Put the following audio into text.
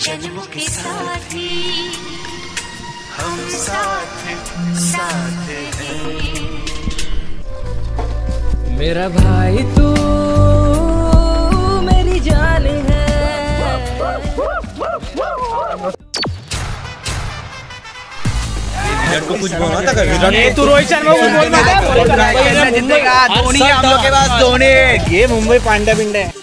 जन्म के साथी हम साथ साथ हैं। मेरा भाई तू मेरी जान है। को कुछ बोला था विराट ये तू रोहित शर्मा को बोल मत। जीतेगा धोनी, हम लोग के पास धोनी। ये मुंबई पांड्या पिंड है।